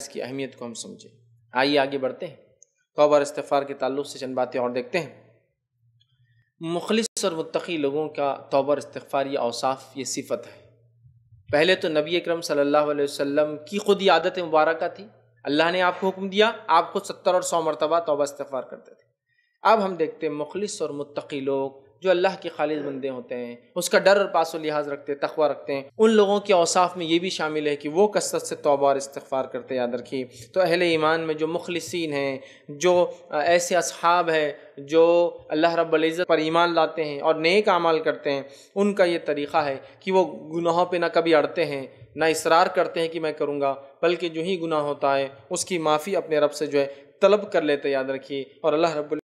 इसकी अहमियत को हम समझें। आइए आगे बढ़ते हैं, तौबा और इस्तिग़फ़ार के ताल्लुक़ से चंद बातें और देखते हैं। मुखलिस और मुत्तक़ी लोगों का तौबा और इस्तिग़फ़ार ये औसाफ़, ये सिफ़त है। पहले तो नबी अकरम सल्लल्लाहु अलैहि वसल्लम की खुद ही आदत मुबारका थी, अल्लाह ने आपको हुक्म दिया, आप खुद 70 और 100 मरतबा तौबा इस्तिग़फ़ार करते थे। अब हम देखते हैं मुखलिस और मुत्तक़ी लोग जो अल्लाह के खालिस बंदे होते हैं, उसका डर और पास व लिहाज रखते हैं, तक़वा रखते हैं, उन लोगों के औसाफ़ में ये भी शामिल है कि वो कसरत से तौबा और इस्तिग़फ़ार करते। याद रखिए, तो अहले ईमान में जो मुखलिसीन हैं, जो ऐसे असहाब हैं जो अल्लाह रब्बुल इज़्ज़त पर ईमान लाते हैं और नेक अमाल करते हैं, उनका ये तरीक़ा है कि वो गुनाहों पे ना कभी अड़ते हैं, ना इसरार करते हैं कि मैं करूँगा, बल्कि जो ही गुनाह होता है उसकी माफ़ी अपने रब से जो है तलब कर लेते। याद रखिए, और अल्लाह रब्बुल